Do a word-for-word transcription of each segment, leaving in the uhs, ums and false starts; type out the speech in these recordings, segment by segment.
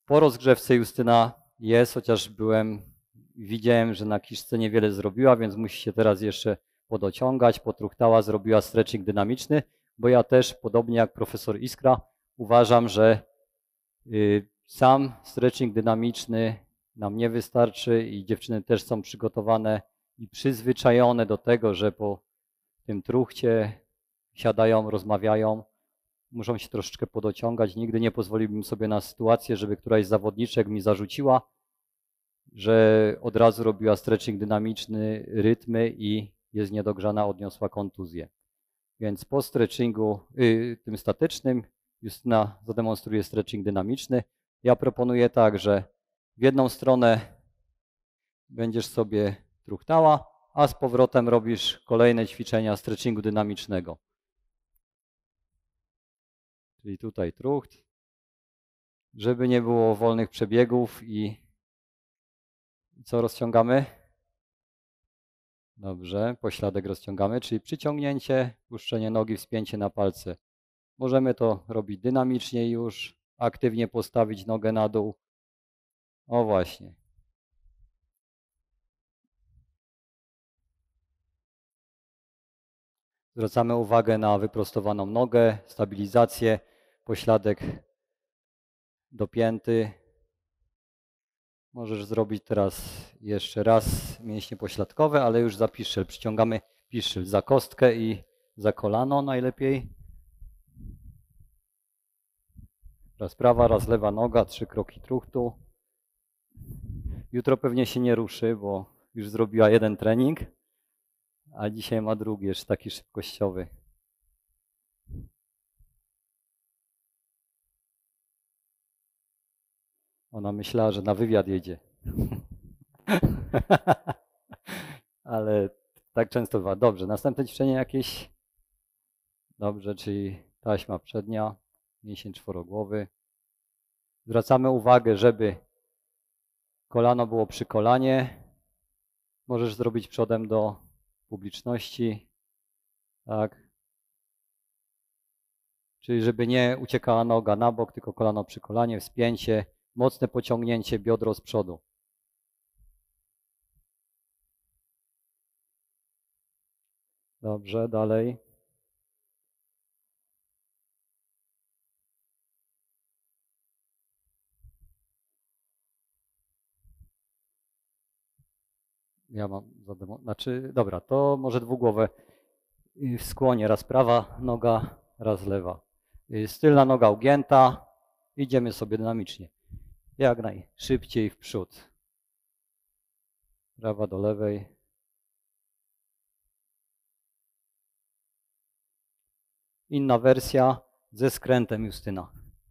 Po rozgrzewce Justyna jest, chociaż byłem, widziałem, że na kiszce niewiele zrobiła, więc musi się teraz jeszcze podociągać, potruchtała, zrobiła stretching dynamiczny, bo ja też, podobnie jak profesor Iskra, uważam, że y, sam stretching dynamiczny nam nie wystarczy i dziewczyny też są przygotowane i przyzwyczajone do tego, że po tym truchcie siadają, rozmawiają, muszą się troszeczkę podociągać. Nigdy nie pozwoliłbym sobie na sytuację, żeby któraś z zawodniczek mi zarzuciła, że od razu robiła stretching dynamiczny, rytmy i jest niedogrzana, odniosła kontuzję. Więc po stretchingu yy, tym statycznym Justyna zademonstruje stretching dynamiczny. Ja proponuję tak, że w jedną stronę będziesz sobie truchtała, a z powrotem robisz kolejne ćwiczenia stretchingu dynamicznego. Czyli tutaj trucht, żeby nie było wolnych przebiegów i co rozciągamy? Dobrze, pośladek rozciągamy, czyli przyciągnięcie, puszczenie nogi, wspięcie na palce. Możemy to robić dynamicznie już, aktywnie postawić nogę na dół. O właśnie. Zwracamy uwagę na wyprostowaną nogę, stabilizację, pośladek dopięty. Możesz zrobić teraz jeszcze raz mięśnie pośladkowe, ale już za piszel. Przyciągamy piszel za kostkę i za kolano najlepiej. Raz prawa, raz lewa noga, trzy kroki truchtu. Jutro pewnie się nie ruszy, bo już zrobiła jeden trening, a dzisiaj ma drugi, jeszcze taki szybkościowy. Ona myślała, że na wywiad jedzie. Ale tak często bywa. Dobrze, następne ćwiczenie jakieś. Dobrze, czyli taśma przednia, mięsień czworogłowy. Zwracamy uwagę, żeby kolano było przy kolanie. Możesz zrobić przodem do publiczności. Tak. Czyli żeby nie uciekała noga na bok, tylko kolano przy kolanie, wspięcie, mocne pociągnięcie biodro z przodu. Dobrze, dalej. Ja mam zademo... Znaczy, dobra, to może dwugłowe. W skłonie raz prawa noga, raz lewa. Tylna noga ugięta. Idziemy sobie dynamicznie. Jak najszybciej w przód. Prawa do lewej. Inna wersja ze skrętem Justyna.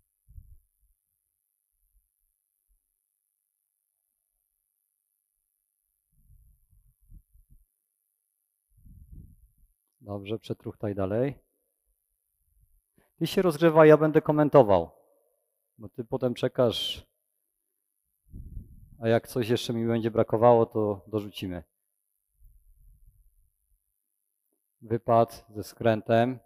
Dobrze, przetruchtaj dalej. Ty się rozgrzewaj, ja będę komentował. Bo ty potem czekasz, a jak coś jeszcze mi będzie brakowało, to dorzucimy. Wypad ze skrętem.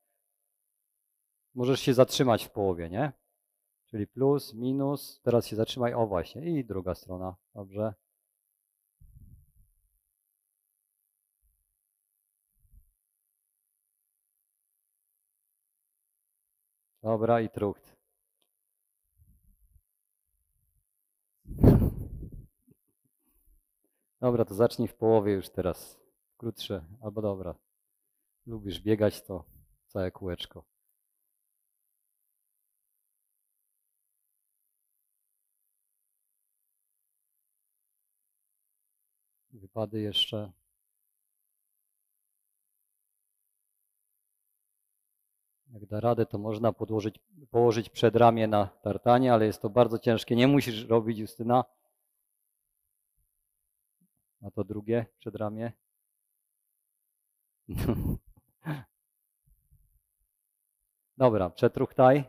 Możesz się zatrzymać w połowie, nie? Czyli plus, minus, teraz się zatrzymaj, o właśnie, i druga strona, dobrze. Dobra, i trucht. Dobra, to zacznij w połowie już teraz. Krótsze, albo dobra. Lubisz biegać, to całe kółeczko. Wypady jeszcze. Jak da radę, to można podłożyć, położyć przedramię na tartanie, ale jest to bardzo ciężkie. Nie musisz robić, Justyna. A to drugie przedramię. Dobra, przetruchtaj.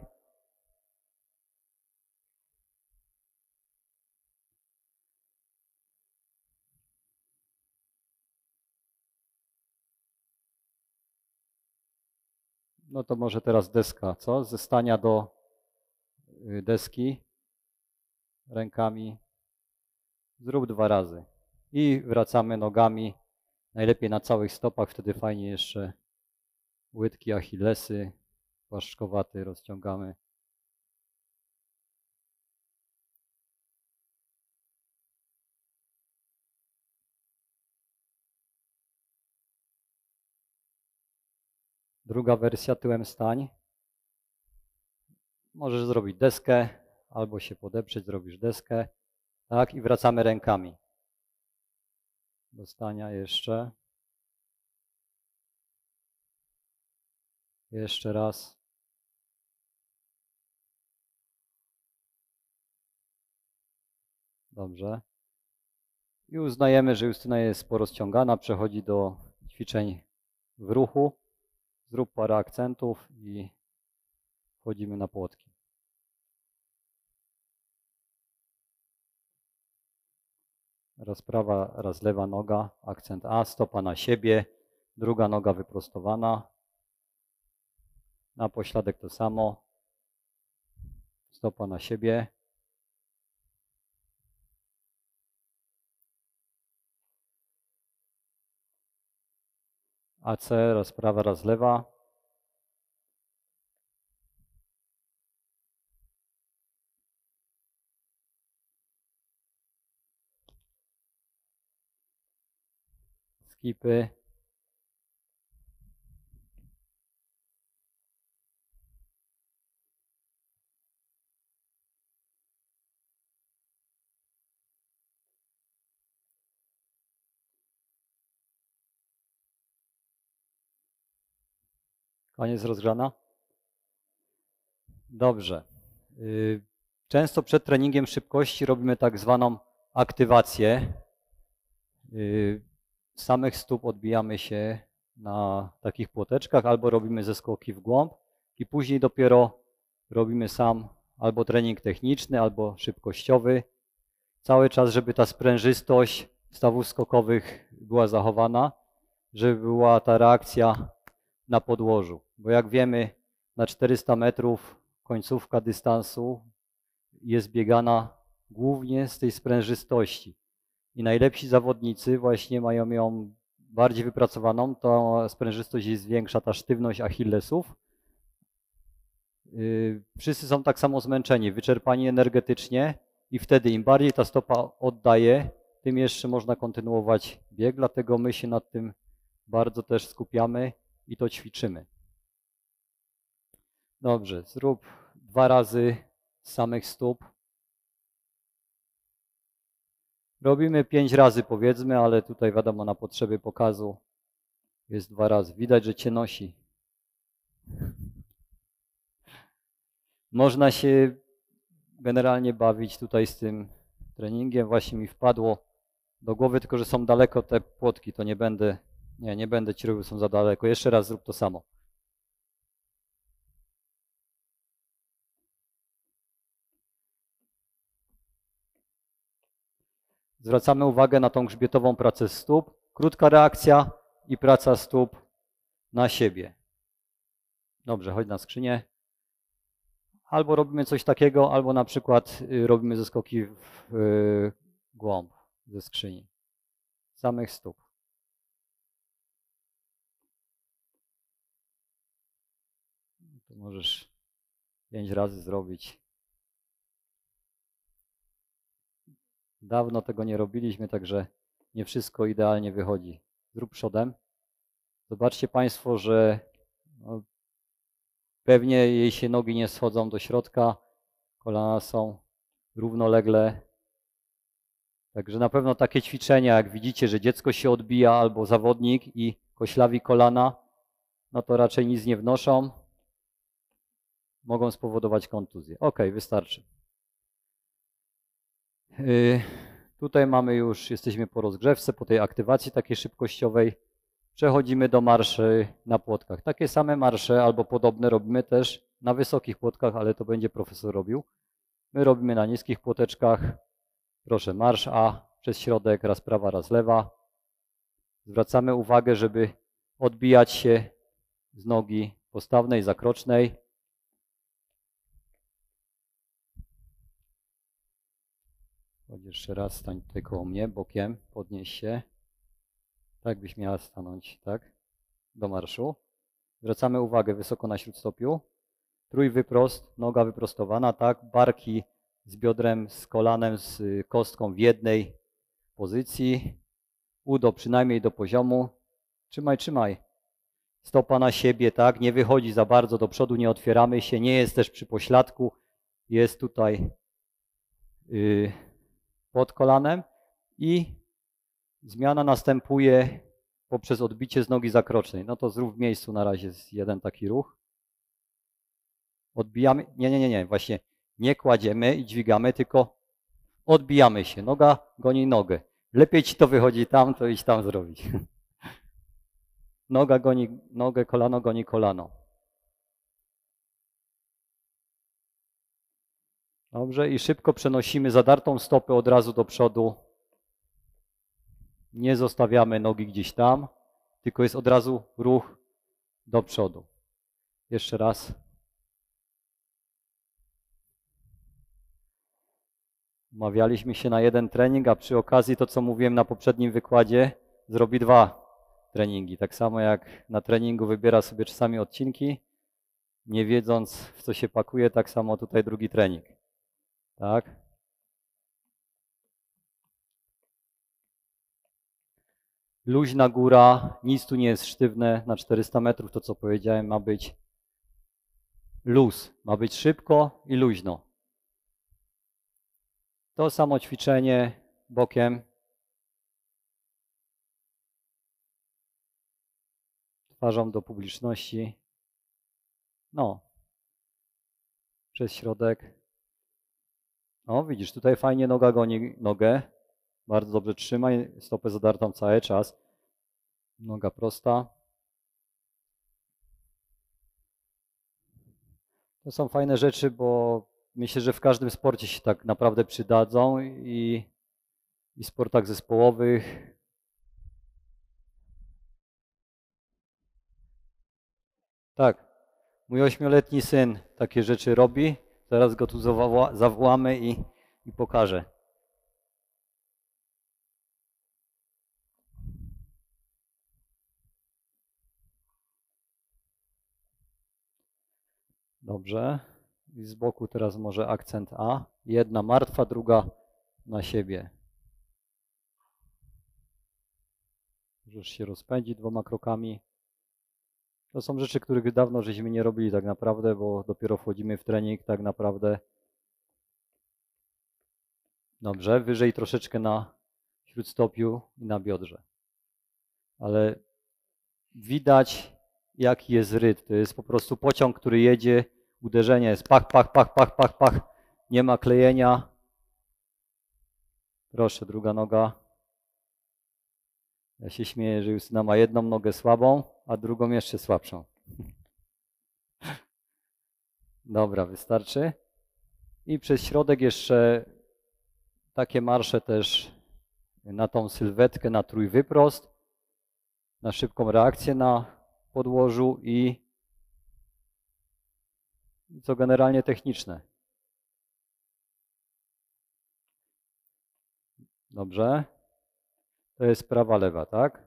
No to może teraz deska, co? Ze stania do deski. rękami. Zrób dwa razy. I wracamy nogami. Najlepiej na całych stopach, wtedy fajnie jeszcze łydki, achillesy, płaszczkowaty rozciągamy. Druga wersja, tyłem stań. Możesz zrobić deskę, albo się podeprzeć, zrobisz deskę. Tak, i wracamy rękami. Do stania jeszcze. Jeszcze raz. Dobrze. I uznajemy, że Justyna jest porozciągana, przechodzi do ćwiczeń w ruchu. Zrób parę akcentów i wchodzimy na płotki. Raz prawa, raz lewa noga, akcent A, stopa na siebie, druga noga wyprostowana. Na pośladek to samo, stopa na siebie. A C, raz prawa, raz lewa. Skipy. Koniec rozgrzana? Dobrze. Często przed treningiem szybkości robimy tak zwaną aktywację. Z samych stóp odbijamy się na takich płoteczkach albo robimy zeskoki w głąb i później dopiero robimy sam albo trening techniczny, albo szybkościowy. Cały czas, żeby ta sprężystość stawów skokowych była zachowana, żeby była ta reakcja na podłożu. Bo jak wiemy, na czterysta metrów końcówka dystansu jest biegana głównie z tej sprężystości. I najlepsi zawodnicy właśnie mają ją bardziej wypracowaną, ta sprężystość jest większa, ta sztywność achillesów. Wszyscy są tak samo zmęczeni, wyczerpani energetycznie i wtedy im bardziej ta stopa oddaje, tym jeszcze można kontynuować bieg, dlatego my się nad tym bardzo też skupiamy i to ćwiczymy. Dobrze, zrób dwa razy z samych stóp. Robimy pięć razy powiedzmy, ale tutaj wiadomo na potrzeby pokazu jest dwa razy. Widać, że cię nosi. Można się generalnie bawić tutaj z tym treningiem. Właśnie mi wpadło do głowy, tylko że są daleko te płotki, to nie będę, nie, nie będę ci robił, są za daleko. Jeszcze raz zrób to samo. Zwracamy uwagę na tą grzbietową pracę stóp. Krótka reakcja i praca stóp na siebie. Dobrze, chodź na skrzynię. Albo robimy coś takiego, albo na przykład robimy zeskoki w głąb ze skrzyni. Samych stóp. To możesz pięć razy zrobić. Dawno tego nie robiliśmy, także nie wszystko idealnie wychodzi. Zrób przodem. Zobaczcie Państwo, że no, pewnie jej się nogi nie schodzą do środka, kolana są równolegle. Także na pewno takie ćwiczenia, jak widzicie, że dziecko się odbija albo zawodnik i koślawi kolana, no to raczej nic nie wnoszą. Mogą spowodować kontuzję. Ok, wystarczy. Yy, tutaj mamy już, jesteśmy po rozgrzewce, po tej aktywacji takiej szybkościowej. Przechodzimy do marszy na płotkach. Takie same marsze albo podobne robimy też na wysokich płotkach, ale to będzie profesor robił. My robimy na niskich płoteczkach. Proszę, marsz A przez środek, raz prawa, raz lewa. Zwracamy uwagę, żeby odbijać się z nogi postawnej, zakrocznej. Chodź jeszcze raz, stań tutaj koło mnie, bokiem, podnieś się. Tak byś miała stanąć, tak? Do marszu. Zwracamy uwagę wysoko na śródstopiu. Trójwyprost, noga wyprostowana, tak? Barki z biodrem, z kolanem, z kostką w jednej pozycji. Udo przynajmniej do poziomu. Trzymaj, trzymaj. Stopa na siebie, tak? Nie wychodzi za bardzo do przodu, nie otwieramy się. Nie jest też przy pośladku. Jest tutaj yy, pod kolanem. I zmiana następuje poprzez odbicie z nogi zakrocznej. No to zrób w miejscu na razie jeden taki ruch. Odbijamy. Nie, nie, nie, nie. Właśnie nie kładziemy i dźwigamy, tylko odbijamy się. Noga goni nogę. Lepiej ci to wychodzi tam, to idź tam zrobić. Noga goni nogę, kolano goni kolano. Dobrze, i szybko przenosimy zadartą stopę od razu do przodu. Nie zostawiamy nogi gdzieś tam, tylko jest od razu ruch do przodu. Jeszcze raz. Umawialiśmy się na jeden trening, a przy okazji to, co mówiłem na poprzednim wykładzie, zrobi dwa treningi. Tak samo jak na treningu wybiera sobie czasami odcinki, nie wiedząc, w co się pakuje, tak samo tutaj drugi trening. Tak? Luźna góra, nic tu nie jest sztywne, na czterysta metrów to, co powiedziałem, ma być luz, ma być szybko i luźno. To samo ćwiczenie bokiem. Twarzą do publiczności. No. Przez środek. No, widzisz, tutaj fajnie noga goni nogę. Bardzo dobrze trzymaj, stopę zadartą cały czas. Noga prosta. To są fajne rzeczy, bo myślę, że w każdym sporcie się tak naprawdę przydadzą i, i sportach zespołowych. Tak, mój ośmioletni syn takie rzeczy robi. Zaraz go tu zawoła, zawołamy i, i pokażę. Dobrze. I z boku teraz może akcent A. Jedna martwa, druga na siebie. Możesz się rozpędzić dwoma krokami. To są rzeczy, których dawno żeśmy nie robili tak naprawdę, bo dopiero wchodzimy w trening tak naprawdę. Dobrze, wyżej troszeczkę na śródstopiu i na biodrze. Ale widać, jaki jest rytm. To jest po prostu pociąg, który jedzie, uderzenie jest pach, pach, pach, pach, pach, pach. Nie ma klejenia. Proszę, druga noga. Ja się śmieję, że Justyna ma jedną nogę słabą, a drugą jeszcze słabszą. Dobra, wystarczy. I przez środek jeszcze takie marsze też na tą sylwetkę, na trójwyprost, na szybką reakcję na podłożu i co generalnie techniczne. Dobrze. To jest prawa, lewa, tak?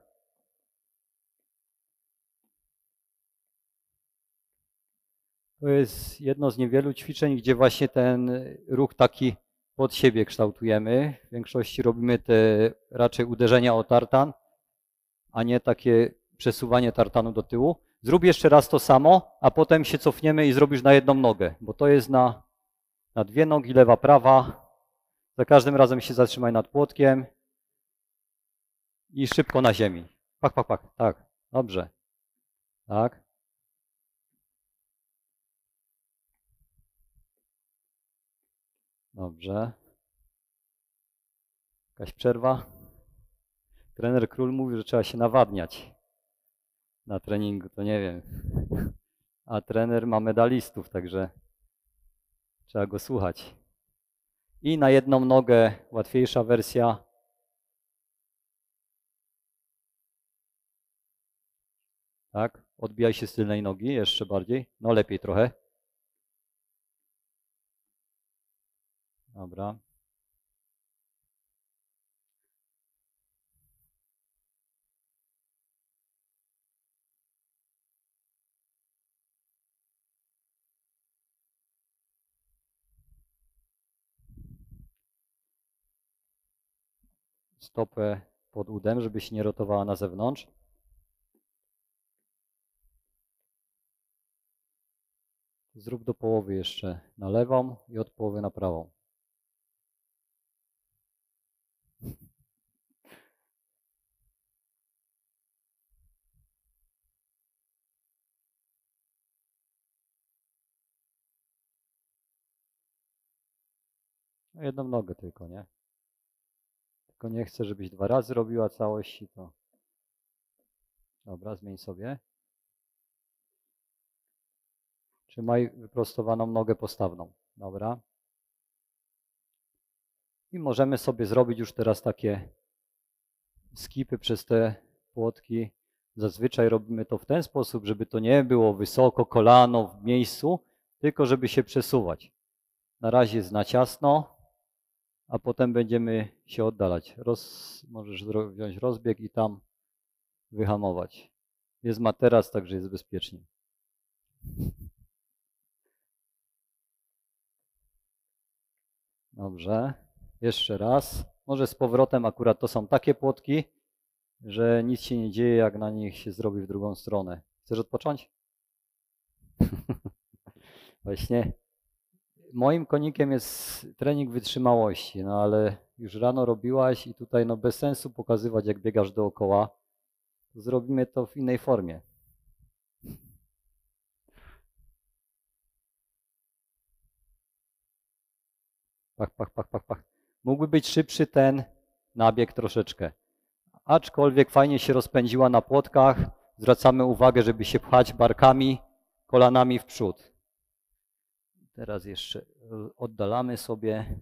To jest jedno z niewielu ćwiczeń, gdzie właśnie ten ruch taki pod siebie kształtujemy. W większości robimy te raczej uderzenia o tartan, a nie takie przesuwanie tartanu do tyłu. Zrób jeszcze raz to samo, a potem się cofniemy i zrobisz na jedną nogę, bo to jest na, na dwie nogi, lewa, prawa. Za każdym razem się zatrzymaj nad płotkiem i szybko na ziemi. Pach, pach, pach. Tak, dobrze. Tak. Dobrze. Jakaś przerwa? Trener Król mówi, że trzeba się nawadniać na treningu, to nie wiem. A trener ma medalistów, także trzeba go słuchać. I na jedną nogę łatwiejsza wersja. Tak, odbijaj się z tylnej nogi jeszcze bardziej. No lepiej trochę. Dobra. stopę pod udem, żeby się nie rotowała na zewnątrz. Zrób do połowy jeszcze na lewą i od połowy na prawą. No jedną nogę tylko, nie? Tylko nie chcę, żebyś dwa razy robiła całości, to... Dobra, zmień sobie. Trzymaj wyprostowaną nogę postawną. Dobra. I możemy sobie zrobić już teraz takie skipy przez te płotki. Zazwyczaj robimy to w ten sposób, żeby to nie było wysoko, kolano w miejscu, tylko żeby się przesuwać. Na razie jest na ciasno, a potem będziemy się oddalać. Roz, możesz wziąć rozbieg i tam wyhamować. Jest materac, także jest bezpiecznie. Dobrze. Jeszcze raz. Może z powrotem akurat to są takie płotki, że nic się nie dzieje, jak na nich się zrobi w drugą stronę. Chcesz odpocząć? Właśnie moim konikiem jest trening wytrzymałości, no ale już rano robiłaś i tutaj no bez sensu pokazywać, jak biegasz dookoła. To zrobimy to w innej formie. Pach, pach, pach, pach, pach. Mógłby być szybszy ten nabieg troszeczkę. Aczkolwiek fajnie się rozpędziła na płotkach. Zwracamy uwagę, żeby się pchać barkami, kolanami w przód. Teraz jeszcze oddalamy sobie.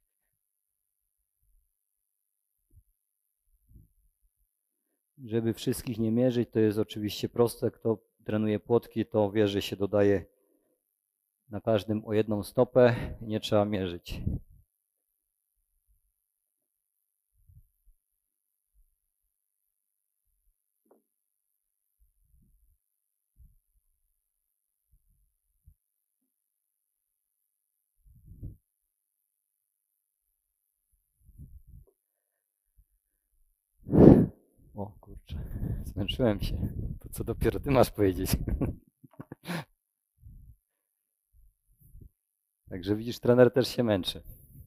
Żeby wszystkich nie mierzyć, to jest oczywiście proste. Kto trenuje płotki, to wie, że się dodaje na każdym o jedną stopę. Nie trzeba mierzyć. O kurczę, zmęczyłem się. To co dopiero ty masz powiedzieć. Także widzisz, trener też się męczy.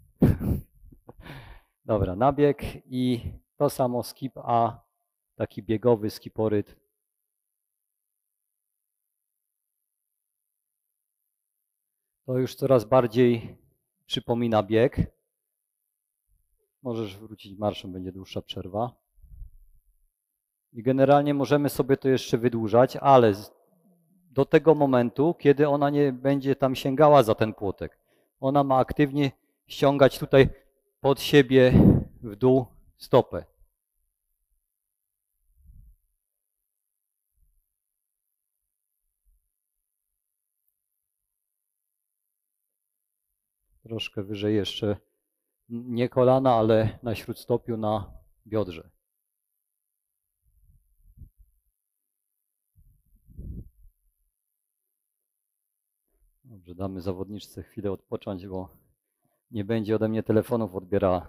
Dobra, nabieg i to samo skip A, taki biegowy skiporyt. To już coraz bardziej przypomina bieg. Możesz wrócić marszem, będzie dłuższa przerwa. I generalnie możemy sobie to jeszcze wydłużać, ale do tego momentu, kiedy ona nie będzie tam sięgała za ten płotek. Ona ma aktywnie ściągać tutaj pod siebie w dół stopę. Troszkę wyżej jeszcze, nie kolana, ale na śródstopiu, na biodrze. Dobrze, damy zawodniczce chwilę odpocząć, bo nie będzie ode mnie telefonów odbierała.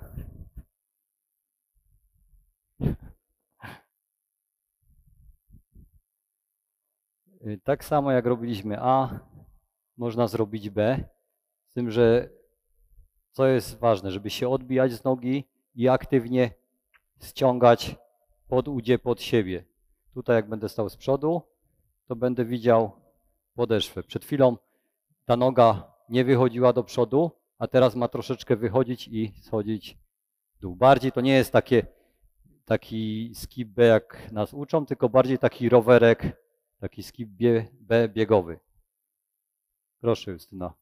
Tak samo jak robiliśmy A, można zrobić B, z tym, że co jest ważne, żeby się odbijać z nogi i aktywnie ściągać pod udzie pod siebie. Tutaj jak będę stał z przodu, to będę widział podeszwę. Przed chwilą ta noga nie wychodziła do przodu, a teraz ma troszeczkę wychodzić i schodzić w dół. Bardziej to nie jest takie, taki skip B, jak nas uczą, tylko bardziej taki rowerek, taki skip B, B biegowy. Proszę, Justyna.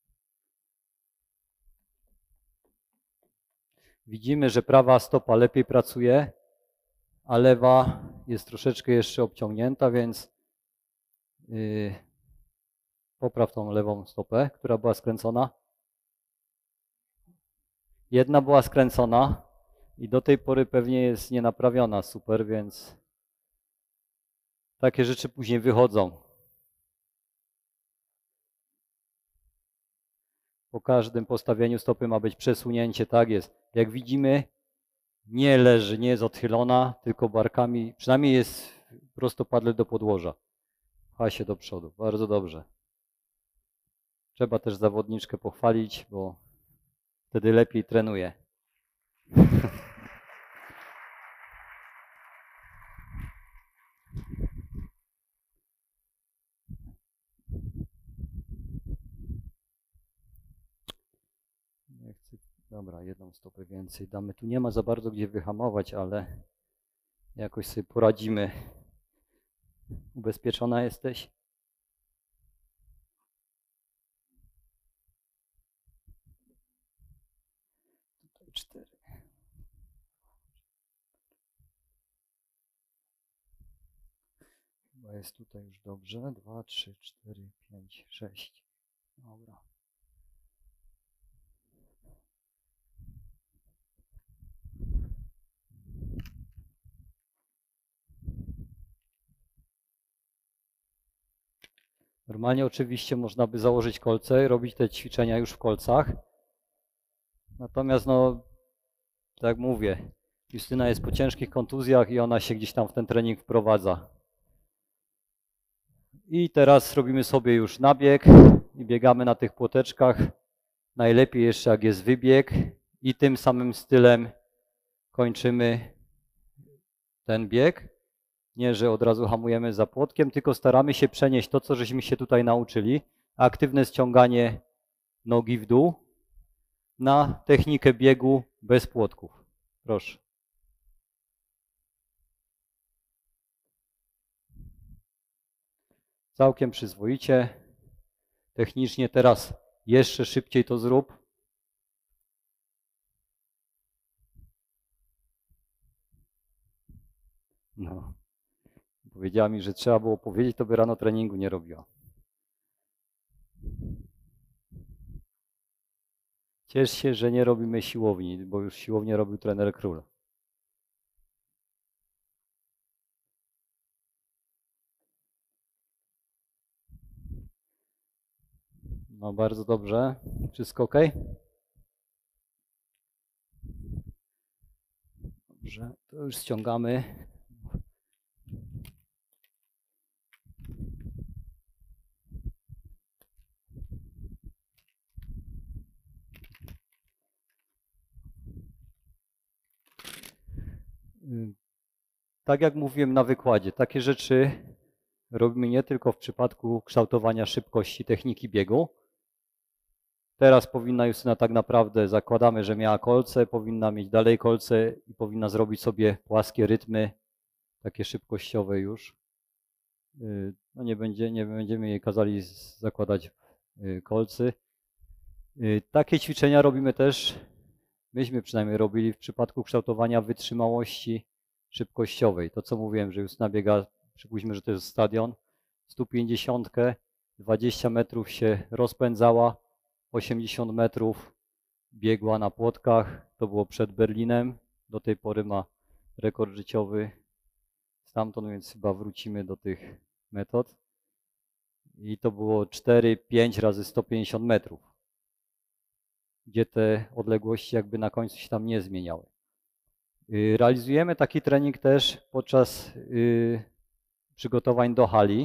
Widzimy, że prawa stopa lepiej pracuje, a lewa jest troszeczkę jeszcze obciągnięta, więc yy, popraw tą lewą stopę, która była skręcona. Jedna była skręcona i do tej pory pewnie jest nienaprawiona super, więc takie rzeczy później wychodzą. Po każdym postawieniu stopy ma być przesunięcie, tak jest. Jak widzimy, nie leży, nie jest odchylona, tylko barkami, przynajmniej jest prostopadle do podłoża. Pcha się do przodu. Bardzo dobrze. Trzeba też zawodniczkę pochwalić, bo wtedy lepiej trenuje. Nie chcę. Dobra, jedną stopę więcej damy. Tu nie ma za bardzo gdzie wyhamować, ale jakoś sobie poradzimy. Ubezpieczona jesteś? Tutaj cztery. Chyba jest tutaj już dobrze. Dwa, trzy, cztery, pięć, sześć. Dobra. Normalnie oczywiście można by założyć kolce i robić te ćwiczenia już w kolcach. Natomiast no, tak jak mówię, Justyna jest po ciężkich kontuzjach i ona się gdzieś tam w ten trening wprowadza. I teraz robimy sobie już nabieg i biegamy na tych płoteczkach. Najlepiej jeszcze jak jest wybieg i tym samym stylem kończymy ten bieg. Nie, że od razu hamujemy za płotkiem, tylko staramy się przenieść to, co żeśmy się tutaj nauczyli. Aktywne ściąganie nogi w dół na technikę biegu bez płotków. Proszę. Całkiem przyzwoicie. Technicznie teraz jeszcze szybciej to zrób. No. Powiedziała mi, że trzeba było powiedzieć, to by rano treningu nie robiła. Ciesz się, że nie robimy siłowni, bo już siłownię robił trener Król. No bardzo dobrze. Wszystko ok? Dobrze, to już ściągamy. Tak jak mówiłem na wykładzie, takie rzeczy robimy nie tylko w przypadku kształtowania szybkości techniki biegu. Teraz powinna Justyna tak naprawdę, zakładamy, że miała kolce, powinna mieć dalej kolce i powinna zrobić sobie płaskie rytmy, takie szybkościowe już. No nie, będzie, nie będziemy jej kazali zakładać kolcy. Takie ćwiczenia robimy też, myśmy przynajmniej robili w przypadku kształtowania wytrzymałości szybkościowej. To co mówiłem, że Justyna biega, przypuśćmy, że to jest stadion, sto pięćdziesiąt, dwadzieścia metrów się rozpędzała, osiemdziesiąt metrów biegła na płotkach, to było przed Berlinem, do tej pory ma rekord życiowy stamtąd, więc chyba wrócimy do tych metod. I to było cztery pięć razy sto pięćdziesiąt metrów, gdzie te odległości jakby na końcu się tam nie zmieniały. Realizujemy taki trening też podczas przygotowań do hali.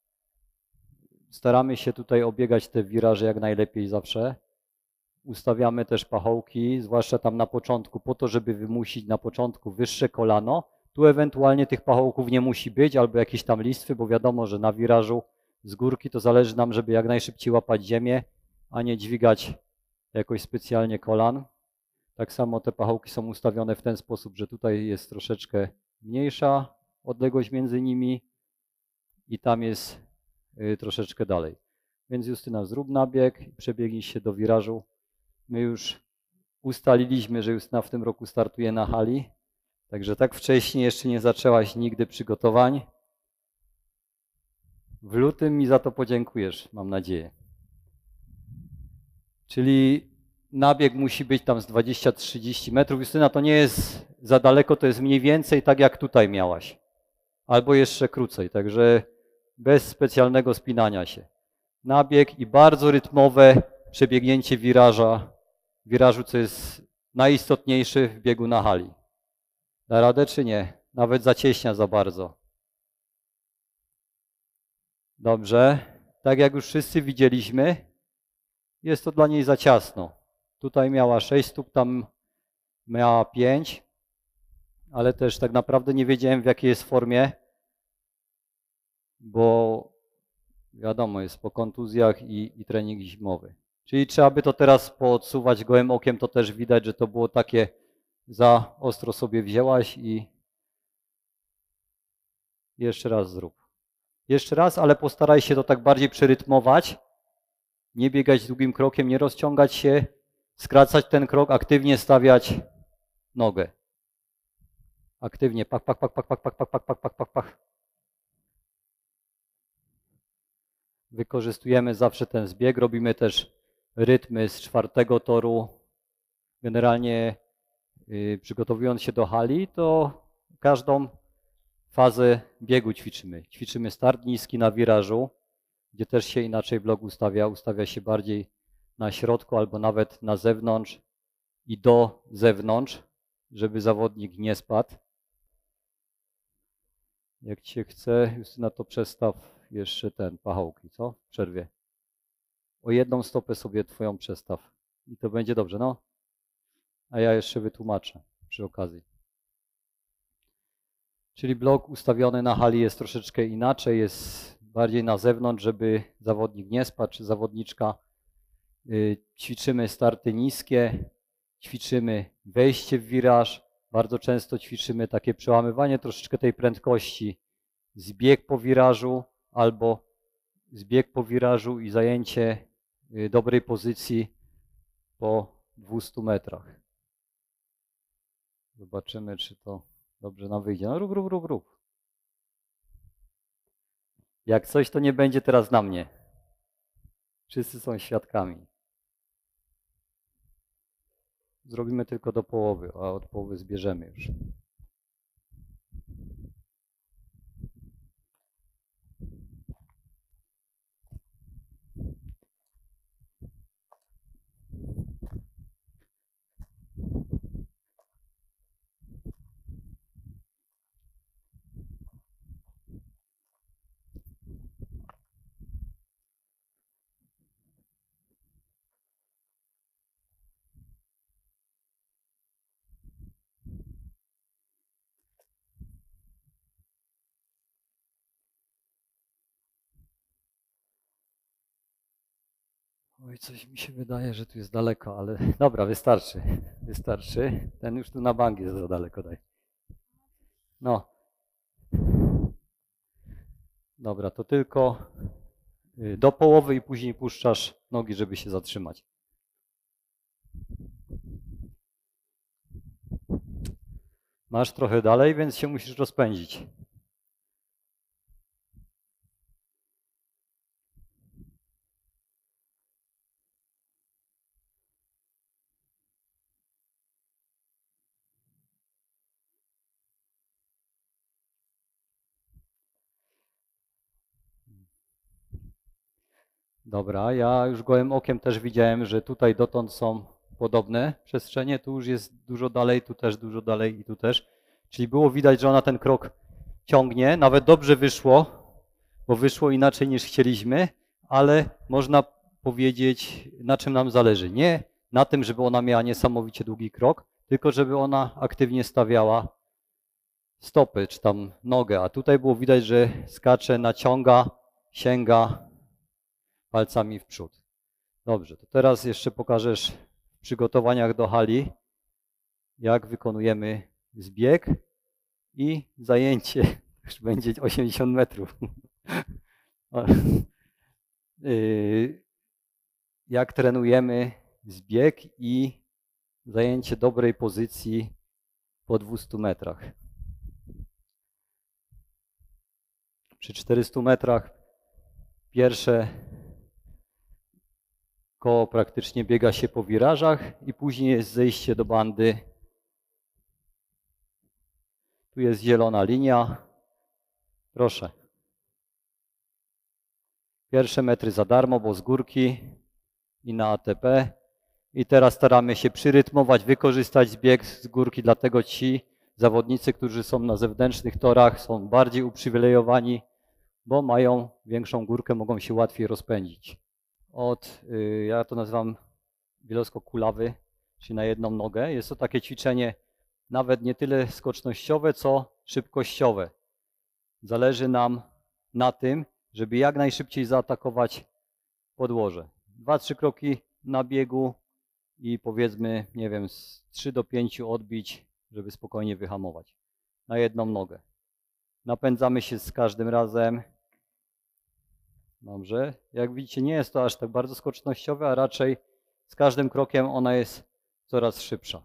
Staramy się tutaj obiegać te wiraże jak najlepiej zawsze. Ustawiamy też pachołki, zwłaszcza tam na początku, po to, żeby wymusić na początku wyższe kolano. Tu ewentualnie tych pachołków nie musi być, albo jakieś tam listwy, bo wiadomo, że na wirażu z górki to zależy nam, żeby jak najszybciej łapać ziemię, a nie dźwigać jakoś specjalnie kolan. Tak samo te pachołki są ustawione w ten sposób, że tutaj jest troszeczkę mniejsza odległość między nimi i tam jest troszeczkę dalej. Więc Justyna, zrób nabieg, przebiegnij się do wirażu. My już ustaliliśmy, że Justyna w tym roku startuje na hali, także tak wcześniej jeszcze nie zaczęłaś nigdy przygotowań. W lutym mi za to podziękujesz, mam nadzieję. Czyli nabieg musi być tam z dwadzieścia trzydzieści metrów. Justyna, to nie jest za daleko, to jest mniej więcej tak jak tutaj miałaś. Albo jeszcze krócej, także bez specjalnego spinania się. Nabieg i bardzo rytmowe przebiegnięcie wiraża, wirażu, co jest najistotniejsze w biegu na hali. Da radę czy nie? Nawet zacieśnia za bardzo. Dobrze. Tak jak już wszyscy widzieliśmy, jest to dla niej za ciasno. Tutaj miała sześć stóp, tam miała pięć, ale też tak naprawdę nie wiedziałem, w jakiej jest formie, bo wiadomo, jest po kontuzjach i, i trening zimowy. Czyli trzeba by to teraz poodsuwać gołym okiem, to też widać, że to było takie za ostro sobie wzięłaś i jeszcze raz zrób. Jeszcze raz, ale postaraj się to tak bardziej przerytmować, nie biegać długim krokiem, nie rozciągać się, skracać ten krok, aktywnie stawiać nogę. Aktywnie, pak, pak, pak, pak, pak, pak, pak, pak, pak, pak, pak, pak. Wykorzystujemy zawsze ten zbieg, robimy też rytmy z czwartego toru. Generalnie yy, przygotowując się do hali, to każdą fazę biegu ćwiczymy. Ćwiczymy start niski na wirażu, gdzie też się inaczej blok ustawia. Ustawia się bardziej na środku albo nawet na zewnątrz i do zewnątrz, żeby zawodnik nie spadł. Jak Cię chce, Justyna, to przestaw jeszcze ten, pachołki, co? W przerwie. O jedną stopę sobie Twoją przestaw i to będzie dobrze, no. A ja jeszcze wytłumaczę przy okazji. Czyli blok ustawiony na hali jest troszeczkę inaczej, jest bardziej na zewnątrz, żeby zawodnik nie spadł, czy zawodniczka. Ćwiczymy starty niskie, ćwiczymy wejście w wiraż, bardzo często ćwiczymy takie przełamywanie troszeczkę tej prędkości, zbieg po wirażu albo zbieg po wirażu i zajęcie dobrej pozycji po dwustu metrach. Zobaczymy, czy to dobrze nam wyjdzie. No rób, rób, rób, rób. Jak coś, to nie będzie teraz na mnie. Wszyscy są świadkami. Zrobimy tylko do połowy, a od połowy zbierzemy już. Oj, coś mi się wydaje, że tu jest daleko, ale dobra, wystarczy. Wystarczy. Ten już tu na bank jest za daleko, daj. No. Dobra, to tylko do połowy i później puszczasz nogi, żeby się zatrzymać. Masz trochę dalej, więc się musisz rozpędzić. Dobra, ja już gołym okiem też widziałem, że tutaj dotąd są podobne przestrzenie, tu już jest dużo dalej, tu też dużo dalej i tu też. Czyli było widać, że ona ten krok ciągnie, nawet dobrze wyszło, bo wyszło inaczej niż chcieliśmy, ale można powiedzieć, na czym nam zależy. Nie na tym, żeby ona miała niesamowicie długi krok, tylko żeby ona aktywnie stawiała stopy, czy tam nogę. A tutaj było widać, że skacze, naciąga, sięga palcami w przód. Dobrze, to teraz jeszcze pokażesz w przygotowaniach do hali, jak wykonujemy zbieg i zajęcie. Już będzie osiemdziesiąt metrów. Jak trenujemy zbieg i zajęcie dobrej pozycji po dwustu metrach. Przy czterystu metrach pierwsze koło praktycznie biega się po wirażach i później jest zejście do bandy. Tu jest zielona linia. Proszę. Pierwsze metry za darmo, bo z górki i na A T P. I teraz staramy się przyrytmować, wykorzystać zbieg z górki, dlatego ci zawodnicy, którzy są na zewnętrznych torach, są bardziej uprzywilejowani, bo mają większą górkę, mogą się łatwiej rozpędzić. Od, ja to nazywam wieloskok kulawy, czyli na jedną nogę. Jest to takie ćwiczenie nawet nie tyle skocznościowe, co szybkościowe. Zależy nam na tym, żeby jak najszybciej zaatakować podłoże. Dwa, trzy kroki na biegu i powiedzmy, nie wiem, z trzy do pięciu odbić, żeby spokojnie wyhamować. Na jedną nogę. Napędzamy się z każdym razem. Dobrze. Jak widzicie, nie jest to aż tak bardzo skocznościowe, a raczej z każdym krokiem ona jest coraz szybsza.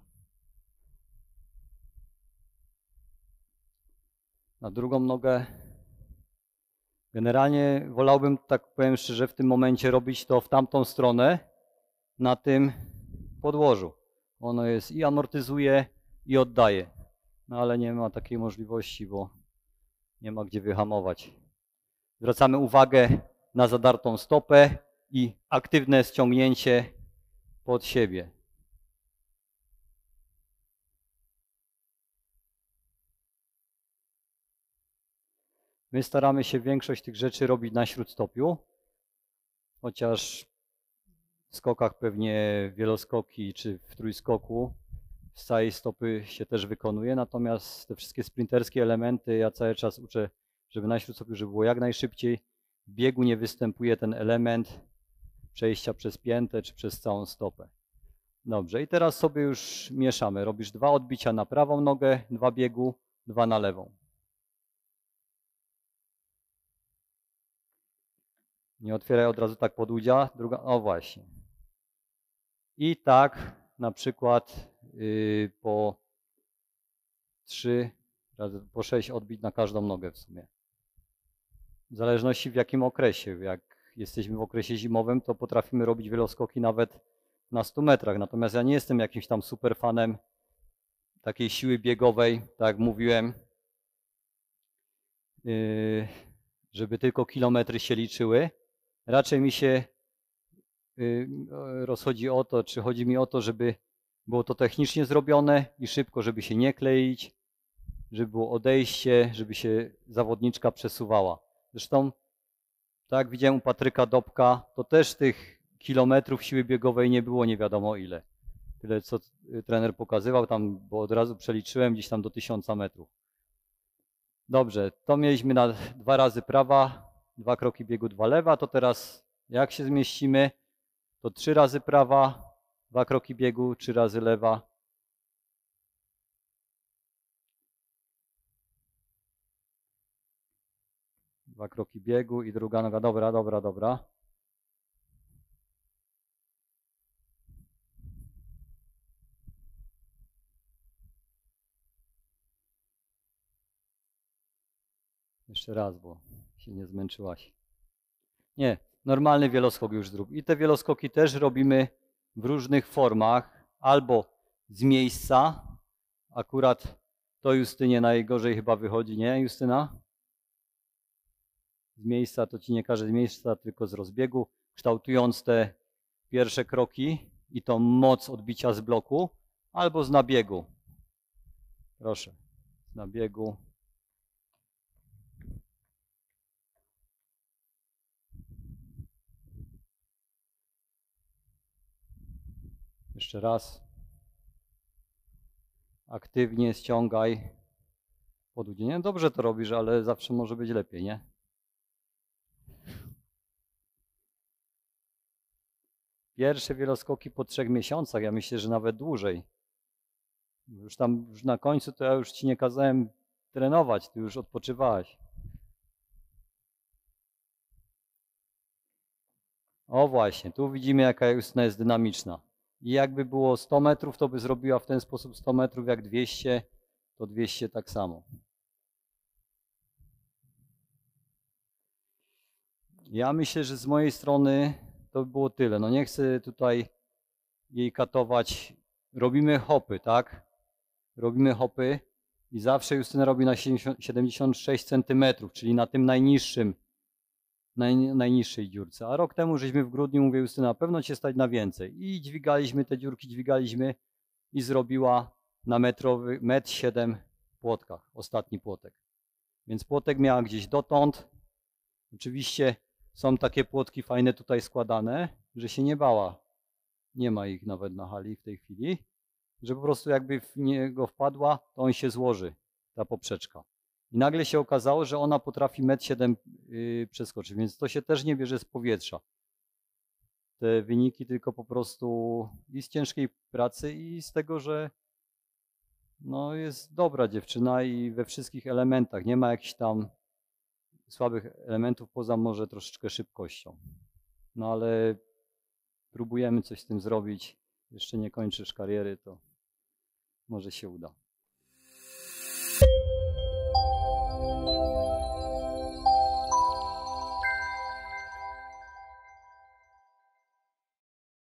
Na drugą nogę. Generalnie wolałbym, tak powiem szczerze, w tym momencie robić to w tamtą stronę, na tym podłożu. Ono jest i amortyzuje, i oddaje. No ale nie ma takiej możliwości, bo nie ma gdzie wyhamować. Zwracamy uwagę na zadartą stopę i aktywne ściągnięcie pod siebie. My staramy się większość tych rzeczy robić na śródstopiu, chociaż w skokach pewnie wieloskoki czy w trójskoku z całej stopy się też wykonuje, natomiast te wszystkie sprinterskie elementy ja cały czas uczę, żeby na śródstopiu, żeby było jak najszybciej. W biegu nie występuje ten element przejścia przez piętę czy przez całą stopę. Dobrze, i teraz sobie już mieszamy. Robisz dwa odbicia na prawą nogę, dwa biegu, dwa na lewą. Nie otwieraj od razu tak podłudzia. Druga, o właśnie. I tak na przykład yy, po trzy razy po sześć odbić na każdą nogę w sumie. W zależności w jakim okresie. Jak jesteśmy w okresie zimowym, to potrafimy robić wieloskoki nawet na stu metrach. Natomiast ja nie jestem jakimś tam super fanem takiej siły biegowej, tak jak mówiłem, yy, żeby tylko kilometry się liczyły. Raczej mi się yy, rozchodzi o to, czy chodzi mi o to, żeby było to technicznie zrobione i szybko, żeby się nie kleić, żeby było odejście, żeby się zawodniczka przesuwała. Zresztą, tak jak widziałem u Patryka Dobka, to też tych kilometrów siły biegowej nie było nie wiadomo ile. Tyle, co trener pokazywał tam, bo od razu przeliczyłem gdzieś tam do tysiąca metrów. Dobrze, to mieliśmy na dwa razy prawa, dwa kroki biegu, dwa lewa. To teraz jak się zmieścimy, to trzy razy prawa, dwa kroki biegu, trzy razy lewa. Dwa kroki biegu i druga noga. Dobra, dobra, dobra. Jeszcze raz, bo się nie zmęczyłaś. Nie, normalny wieloskok już zrób. I te wieloskoki też robimy w różnych formach. Albo z miejsca. Akurat to Justynie najgorzej chyba wychodzi, nie Justyna? Z miejsca to ci nie każe z miejsca, tylko z rozbiegu. Kształtując te pierwsze kroki i tą moc odbicia z bloku. Albo z nabiegu. Proszę, z nabiegu. Jeszcze raz. Aktywnie ściągaj podłudzenie. Dobrze to robisz, ale zawsze może być lepiej, nie? Pierwsze wieloskoki po trzech miesiącach, ja myślę, że nawet dłużej. Już tam już na końcu to ja już ci nie kazałem trenować, ty już odpoczywałaś. O właśnie, tu widzimy jaka Justyna jest dynamiczna. I jakby było sto metrów, to by zrobiła w ten sposób sto metrów, jak dwieście, to dwieście tak samo. Ja myślę, że z mojej strony to by było tyle. No nie chcę tutaj jej katować. Robimy hopy, tak? Robimy hopy i zawsze Justyna robi na siedemdziesiąt sześć centymetrów, czyli na tym najniższym, naj, najniższej dziurce. A rok temu, żeśmy w grudniu, mówię Justyna, na pewno cię stać na więcej. I dźwigaliśmy te dziurki, dźwigaliśmy i zrobiła na metrowy, metr siedem płotkach, ostatni płotek. Więc płotek miała gdzieś dotąd. Oczywiście są takie płotki fajne tutaj składane, że się nie bała. Nie ma ich nawet na hali w tej chwili. Że po prostu jakby w niego wpadła, to on się złoży, ta poprzeczka. I nagle się okazało, że ona potrafi metr siedem yy, przeskoczyć, więc to się też nie bierze z powietrza. Te wyniki tylko po prostu i z ciężkiej pracy i z tego, że no jest dobra dziewczyna i we wszystkich elementach. Nie ma jakichś tam słabych elementów, poza może troszeczkę szybkością. No ale próbujemy coś z tym zrobić. Jeszcze nie kończysz kariery, to może się uda.